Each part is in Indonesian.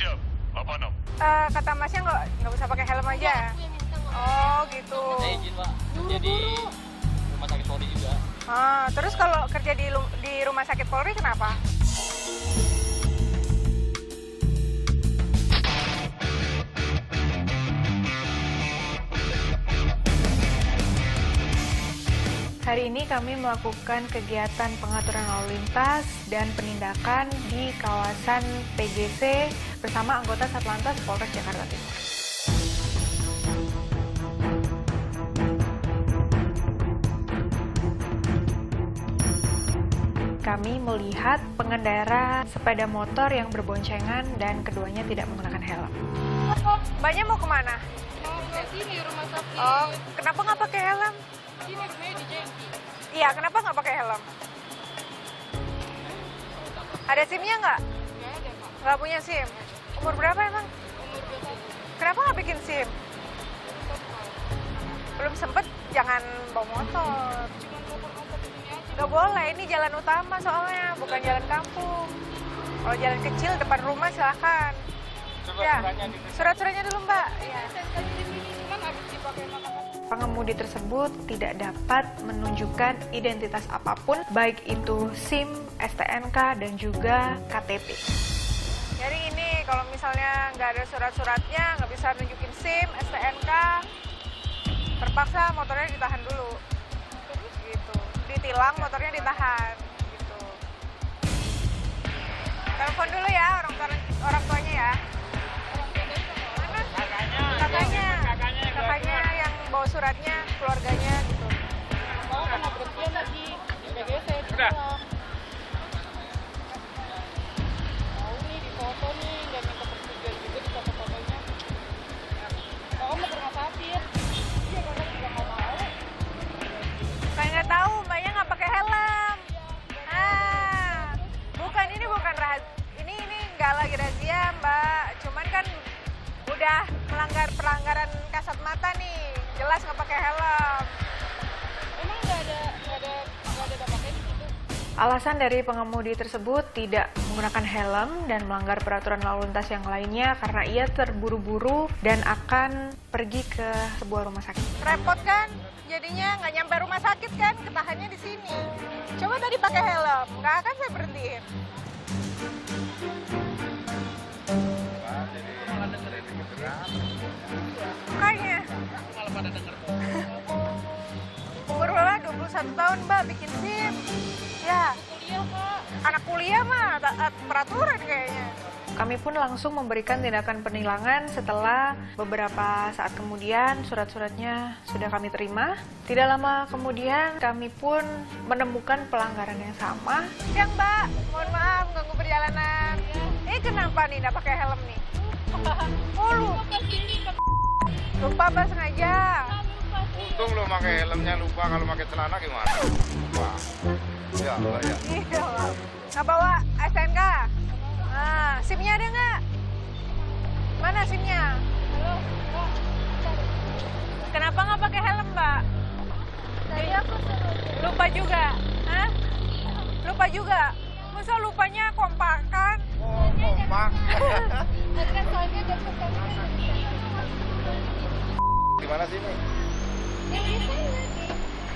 siap. 86. Kata masnya nggak usah pakai helm aja. Iya, aku yang minta nggak. Oh gitu. Saya izin Pak, kerja di rumah sakit Polri juga. Terus kalau kerja di rumah sakit Polri kenapa? Hari ini kami melakukan kegiatan pengaturan lalu lintas dan penindakan di kawasan PGC bersama anggota Satlantas Polres Jakarta Timur. Kami melihat pengendara sepeda motor yang berboncengan dan keduanya tidak menggunakan helm. Mbaknya mau kemana? Mau ke sini rumah sakit. Oh, kenapa nggak pakai helm? Sini sebenarnya di Jengki. Iya, kenapa nggak pakai helm? Ada SIM-nya nggak? Nggak ada, Pak. Nggak punya SIM? Umur berapa emang? Umur 21. Kenapa nggak bikin SIM? Belum sempet, jangan bawa motor. Cuma motor-motor di sini aja. Nggak boleh, ini jalan utama soalnya, bukan jalan kampung. Kalau jalan kecil depan rumah silahkan. Ya, surat-suratnya dulu Mbak. Ya. SNK di sini cuman harus dipakai makanan. Pengemudi tersebut tidak dapat menunjukkan identitas apapun, baik itu SIM, STNK, dan juga KTP. Jadi ini kalau misalnya nggak ada surat-suratnya, nggak bisa nunjukin SIM, STNK, terpaksa motornya ditahan dulu. Terus gitu, ditilang motornya ditahan. Gitu. Telepon dulu ya orang tuanya ya. Kakaknya yang bawa suratnya, keluarganya gitu. Mau kena berhentian lagi. Di PGC Udah. ditilang. Mau nih di foto nih, nggak minta persetujuan juga di foto-fotonya. Kakak mau ke rumah sakit. Iya, kakak juga nggak mau. Kayak nggak tahu, mbaknya nggak pakai helm. Bukan, ini bukan rahasia. Ini nggak lagi razia, Mbak. Cuman kan udah melanggar pelanggaran kasat mata nih. Jelas nggak pakai helm. Emang nggak ada dampaknya di situ? Alasan dari pengemudi tersebut tidak menggunakan helm dan melanggar peraturan lalu lintas yang lainnya karena ia terburu-buru dan akan pergi ke sebuah rumah sakit. Repot kan? Jadinya nggak nyampe rumah sakit kan? Ketahannya di sini. Coba tadi pakai helm, nggak akan saya berhentiin. Makanya. Umur berapa? 21 tahun Mbak bikin SIM. Ya. Kuliah, Kak. Anak kuliah mah taat peraturan kayaknya. Kami pun langsung memberikan tindakan penilangan setelah beberapa saat kemudian surat-suratnya sudah kami terima. Tidak lama kemudian kami pun menemukan pelanggaran yang sama. Siang Mbak, mohon maaf ganggu perjalanan. Kenapa nih nggak pakai helm nih? Ke sini, Pak. Lupa Mbak sengaja. Untung lo pakai helmnya, lupa kalau pakai celana gimana? Lupa. Ya, Mbak ya. Iya Mbak. Nggak bawa STNK? SIM-nya ada nggak? Mana SIM-nya? Halo, Kak. Kenapa nggak pakai helm, Mbak? Tadi aku suruh. Lupa juga? Hah? Lupa juga? Masa lupanya kompakan? Oh, kompak. Tadi kan soalnya ada pesannya. Di mana sih ini? Ya bisa ya, di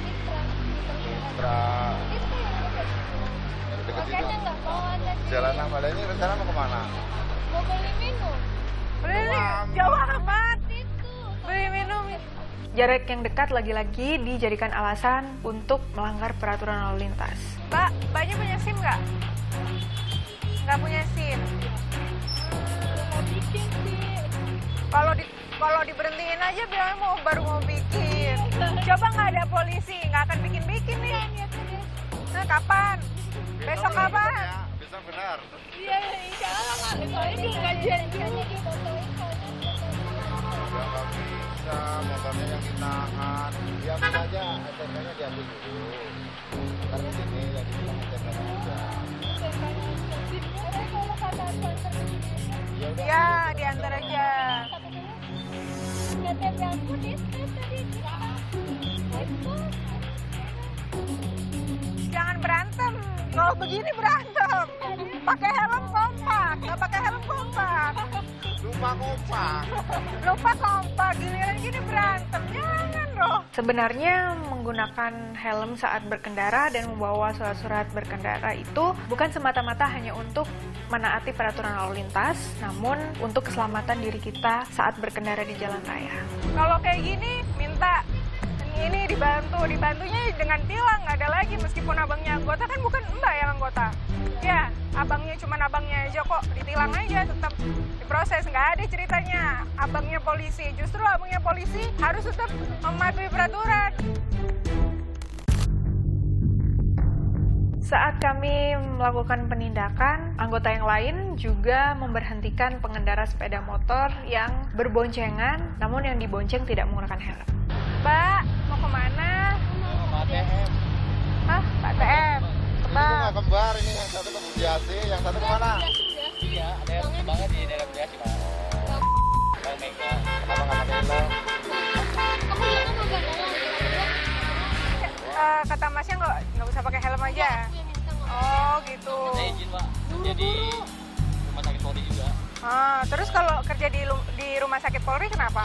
Tra. Itu yang Dekat makanya situ. nggak mau ada di. Jalan apa? Ini rencana mau kemana? Mau beli minum. Beli jauh amat. Itu. Beli minum. Jarak yang dekat lagi-lagi dijadikan alasan untuk melanggar peraturan lalu lintas. Mbak, mbaknya punya SIM nggak? Nggak punya SIM. Mau bikin sih. Kalau diberhentiin aja bilangnya baru mau bikin. Coba nggak ada polisi, nggak akan bikin nih. Nah, kapan? Besok kapan? Ya, besok benar. Iya, insya Allah nggak. Soalnya juga nggak janjiannya difotoin soalnya. Ya nggak bisa, motornya yang ditahan. Diambil aja, STNK-nya diambil dulu. Ntar di sini yang dibilang STNK-nya juga. Kalau kata antar Ya udah. Ya, diantar aja. KTP aku di tadi. Itu. Jangan berantem. Kalau begini berantem. Pakai helm kompak, nggak pakai helm kompak. lupa kompak. Lupa kompak, giliran gini berantem, jangan loh. Sebenarnya menggunakan helm saat berkendara dan membawa surat-surat berkendara itu bukan semata-mata hanya untuk menaati peraturan lalu lintas, namun untuk keselamatan diri kita saat berkendara di jalan raya. Kalau kayak gini, minta ini dibantunya dengan tilang, nggak ada lagi meskipun abangnya anggota, kan bukan mbak yang anggota. Ya, abangnya cuma abangnya aja kok, ditilang aja tetap diproses, nggak ada ceritanya abangnya polisi. Justru abangnya polisi harus tetap mematuhi peraturan. Saat kami melakukan penindakan, anggota yang lain juga memberhentikan pengendara sepeda motor yang berboncengan, namun yang dibonceng tidak menggunakan helm. Mbak, mau kemana? Pak TM. Hah, Pak TM? Ini nggak kembar, ini yang satu ke Budiasi, yang satu kemana? Iya, ada yang banget di daerah Budiasi, Pak. Bang Mega. Kenapa nggak pakai helm? Kata Masnya nggak usah pakai helm aja. Oh gitu. Saya izin, Pak. Jadi rumah sakit Polri juga. Terus kalau kerja di rumah sakit Polri kenapa?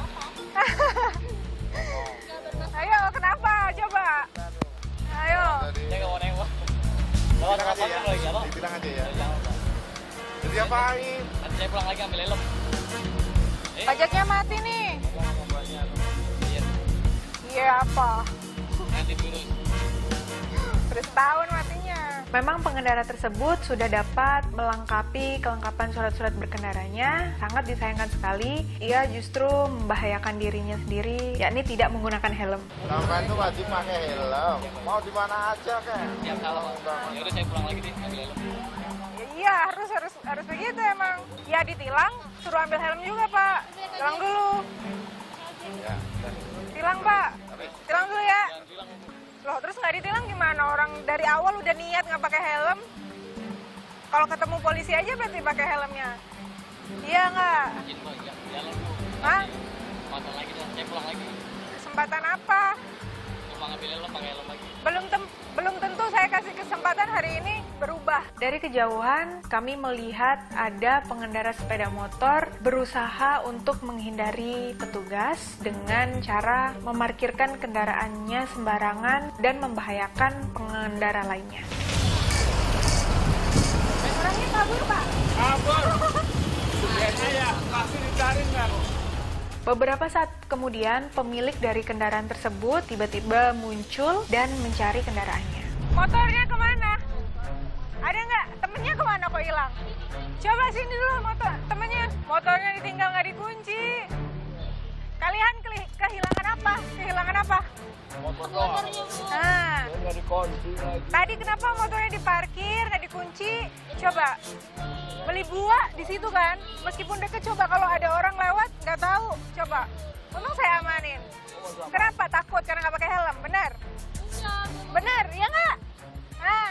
Ayo, kenapa? Coba. Ayo. Saya nggak mau nengok. Ditilang aja ya. Lagi, apa? Ditilang aja ya. Jangan, Pak. Jadi apain? Nanti saya pulang lagi ambil helm. Pajaknya mati nih. Iya. Iya apa? Nanti dulu. Udah setahun matinya. Memang pengendara tersebut sudah dapat melengkapi kelengkapan surat-surat berkendaranya. Sangat disayangkan sekali, ia justru membahayakan dirinya sendiri, yakni tidak menggunakan helm. Sampai itu wajib pakai helm. Mau di mana aja kan? Siap salah, Pak. Ya udah saya pulang lagi deh ambil helm. Iya, harus begitu emang. Ya ditilang, suruh ambil helm juga, Pak. Tilang dulu. Ya. Tilang, Pak. Tilang dulu ya. Jangan bilang. Loh, terus nggak ditilang gimana? Orang dari awal udah niat nggak pakai helm. Kalau ketemu polisi aja berarti pakai helmnya. Iya nggak? Izin, Pak. Ya, jalan dulu. Hah? Kesempatan lagi dah. Saya pulang lagi. Kesempatan apa? Pulang ambil helm, pakai helm lagi. Belum tentu saya kasih kesempatan hari ini berubah. Dari kejauhan, kami melihat ada pengendara sepeda motor berusaha untuk menghindari petugas dengan cara memarkirkan kendaraannya sembarangan dan membahayakan pengendara lainnya. Orangnya kabur, Pak. Kabur. Biasanya ya, pasti dicari nggak? Beberapa saat kemudian, pemilik dari kendaraan tersebut tiba-tiba muncul dan mencari kendaraannya. Motornya kemana? Ada nggak? Temennya kemana kok hilang? Coba sini dulu temennya. Motornya ditinggal nggak dikunci. Kalian kehilangan apa? Kehilangan apa? Motor doang. Nah, Nggak dikunci lagi. tadi kenapa motornya diparkir nggak dikunci? Coba beli buah di situ kan? Meskipun deket, coba kalau ada orang lewat nggak tahu. Coba, untung saya amanin. Kenapa? Takut karena nggak pakai helm, benar? Benar, ya nggak? Nah,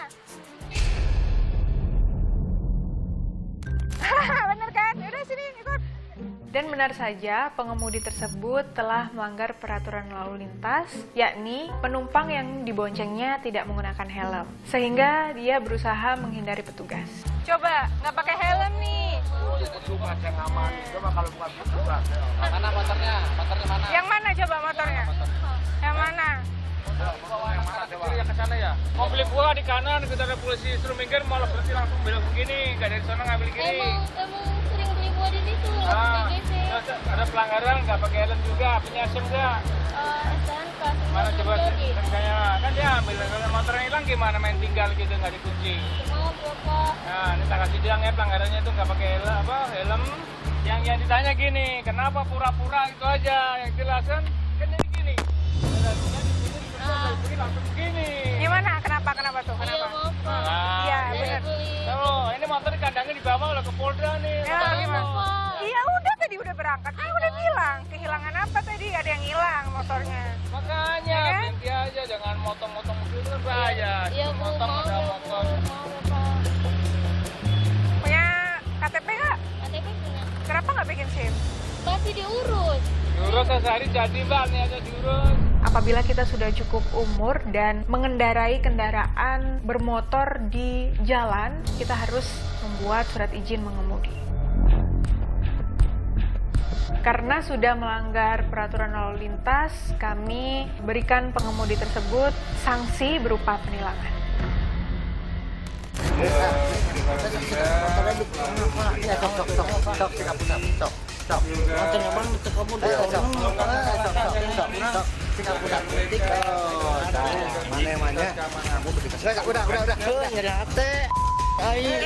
benar kan? Udah sini ikut. Dan benar saja, pengemudi tersebut telah melanggar peraturan lalu lintas, yakni penumpang yang diboncengnya tidak menggunakan helm, sehingga dia berusaha menghindari petugas. Coba, nggak pakai helm nih. Petugas yang aman. Coba kalau bukan petugas. Mana motornya? Motornya mana? Yang mana coba motornya? Yang mana? Yang mana coba? Ya ke sana ya. Mau beli buah di kanan, kita ada polisi suruh minggir, malah berhenti langsung belok begini. Nggak dari sana ngambil gini. Emang sering beli buah di situ, Ah, di GC. terus ada pelanggaran, nggak pakai helm juga, punya SIM nggak? STNK, Mana coba Jody. kayaknya kan dia ambil kalau motornya hilang gimana main tinggal gitu nggak dikunci. Maaf ya Pak. Nah, ini tak kasih bilang ya pelanggarannya itu nggak pakai helm. Yang ditanya gini, kenapa pura-pura itu aja? Yang jelas kan jadi gini. Begini langsung begini. Gimana? Kenapa tuh? Iya Kenapa? maaf Pak. Nah, Iya, Saya benar. beli. tuh, ini motor kandangnya dibawa udah ke Polda nih. Ya, Maaf gimana? Pak. Iya udah tadi udah berangkat. Kan udah bilang kehilangan apa tadi? Ada yang hilang motornya. Makanya Ya kan? berhenti aja, jangan motong-motong mobil itu kan bahaya. Iya Bu, Motong maaf udah ya Bu. motor. Maaf ya Pak. Punya KTP nggak? KTP punya. Kenapa nggak bikin SIM? Masih diurus. Diurus sehari jadi mbak, nih aja diurus. Apabila kita sudah cukup umur dan mengendarai kendaraan bermotor di jalan, kita harus membuat surat izin mengemudi. Karena sudah melanggar peraturan lalu lintas, kami berikan pengemudi tersebut sanksi berupa penilangan. Udah.